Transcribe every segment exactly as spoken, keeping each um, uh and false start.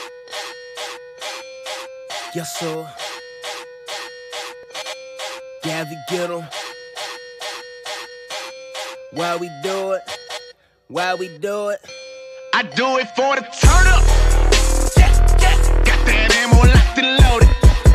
Yes, sir. Yeah, we get 'em. Why we do it? Why we do it? I do it for the turn up. Got that ammo locked and loaded.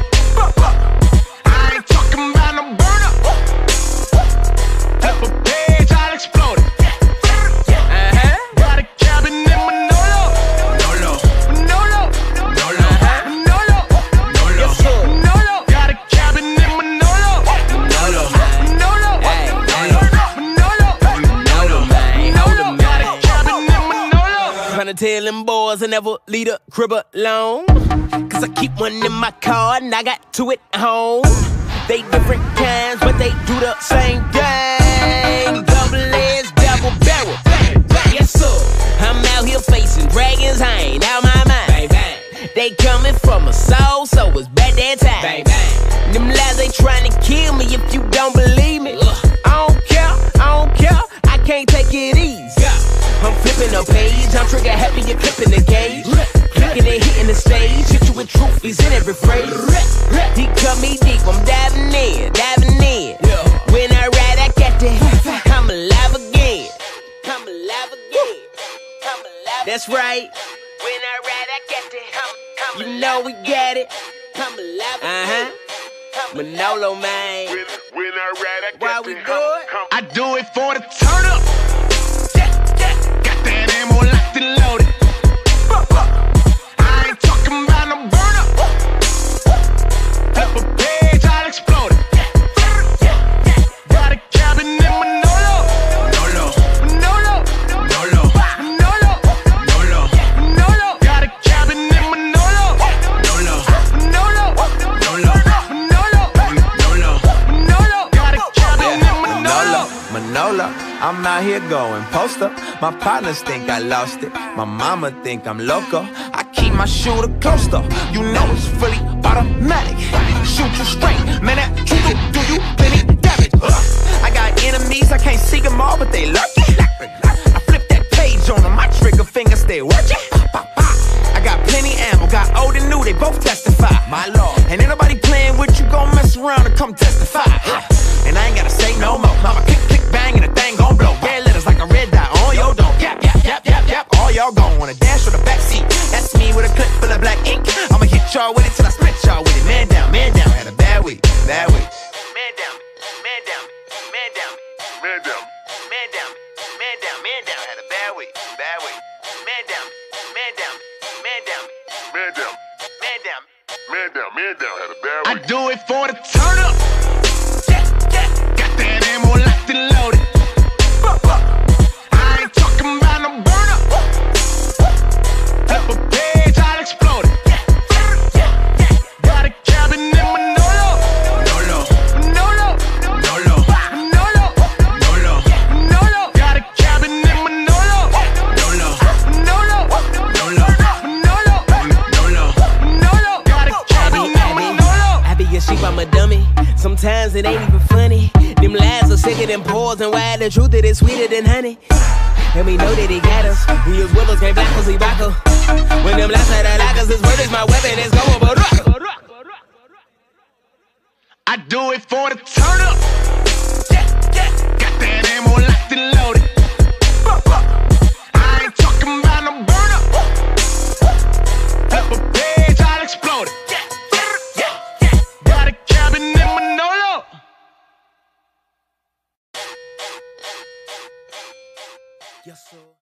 I ain't talking about no burn up. Flip a page, I'll explode it. Uh-huh. Got a cabin in Manolo. Manolo. Manolo. Manolo. Manolo. Manolo. Yes, sir. Manolo. Got a cabin in Manolo. Manolo. Manolo. Hey, hey. Manolo. Manolo, man. Hold 'em, Got a man. cabin in Manolo. Tryna tell them boys I never leave a crib alone. Cause I keep one in my car and I got two at home. They different kinds, but they do the same thing. Double edged, double barrel. Yes, sir. I'm out here facing dragons, I ain't out my mind. Bang, bang. They coming from a soul, so it's bad that time. Bang, bang. Them lies, they trying to kill me if you don't believe me. Ugh. I don't care, I don't care, I can't take it easy. I'm flipping a page, I'm trigger happy, you're clipping the gauge. Clicking and hitting the stage, hit you with trophies in every phrase. He cut me deep, I'm diving in, diving in. When I ride, I got that, I'm alive again. I'm alive again. I'm alive. That's right. When I ride, I got that, you know we got it. I'm alive again. Uh-huh. Manolo, man. When, when I ride, I Why got we the do hum, it? hum. I do it for the turn up. Got that ammo locked and loaded. I ain't talking about no burn up. Flip a page, I'll explode it. Got a cabin in Manolo. Manolo. Manolo. Manolo. Manolo. Manolo. Manolo. Got a cabin in Manolo. Manolo. Manolo. Manolo. Manolo. Manolo. Manolo. Got a cabin in Manolo. Manolo, I'm out here going poster. My partners think I lost it. My mama think I'm loco. I keep my shooter closer. You know it's fully automatic. Shoot you straight, man. That trigger do you plenty damage. Ugh. I got enemies, I can't see them all, but they lurking. I flip that page on them, my trigger finger stay working. I got plenty ammo, got old and new, they both testify. My lord, and ain't nobody playing with you, gon' mess around and come testify. And I ain't gotta say no more. Mama click, click, bang, and the thing gon' blow. Red letters like a red dot on your dome. Yap, yap, yap, yap, yap. All y'all gon' wanna dash for the backseat. That's me with a clip full of black ink. I'ma hit y'all with it till I split y'all with it. Man down, man down. Had a bad week, bad week. Man down, man down, man down, Man down. man down, man down, man down. Had a bad week, bad week. Man down, man down, man down, Man down. man down. Man down. Man down. Had a bad I week. do it for the turn up. Got that ammo locked and loaded. I ain't talking about no burn up. Flip a page, I'll explode it. Got a cabin in Manolo. Manolo. Manolo. Manolo. Manolo. Manolo. Manolo. Got a cabin in Manolo. Manolo. Manolo. Manolo. Manolo. Manolo. Manolo. Got a cabin in Manolo. I be a sheep, I'm a dummy. Sometimes it ain't even funny. Them lies are sicker than pores, and why the truth it is sweeter than honey. And we know that he got us. He is with us, can't block us, he rock us. When them lies are the lockers, his word is my weapon, it's going but rock. I do it for the turn up. Got that ammo locked and loaded. I ain't talking about no burn up. Flip a page, I'll explode it. Got a cabin in Manolo. Yes, sir.